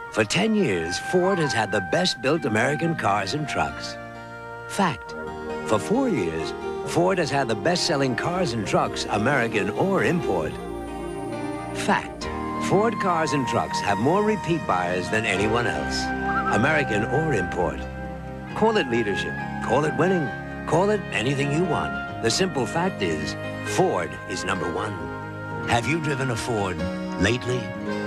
For 10 years, Ford has had the best-built American cars and trucks. Fact. For 4 years, Ford has had the best-selling cars and trucks, American or import. Fact. Ford cars and trucks have more repeat buyers than anyone else, American or import. Call it leadership, call it winning, call it anything you want. The simple fact is, Ford is #1. Have you driven a Ford lately?